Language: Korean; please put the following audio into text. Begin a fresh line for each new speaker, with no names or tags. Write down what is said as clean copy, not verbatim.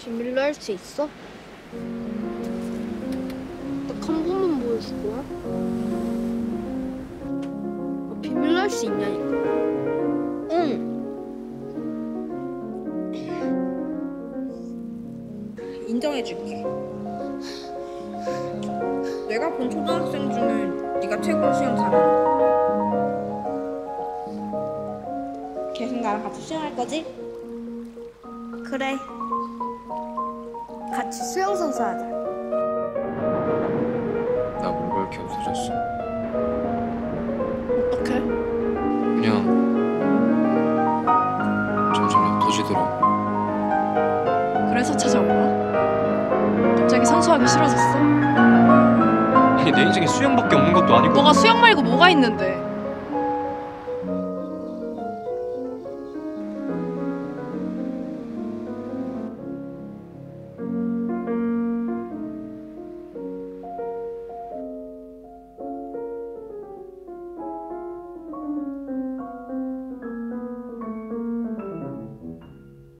비밀로 할 수 있어? 딱 한 번만 보여줄 거야? 비밀로 할 수 있냐니까. 응.
인정해줄게. 내가 본 초등학생 중에 네가 최고로 수영 잘하는 거. 계속 나랑 같이 수영할 거지?
그래. 같이 수영 선수 하자.
나 뭐가 이렇게 없어졌어?
어떡해?
그냥 점점 옅어지더라고.
그래서 찾아온 거야? 갑자기 선수하기 싫어졌어?
내 인생에 수영밖에 없는 것도 아니고.
너가 수영 말고 뭐가 있는데?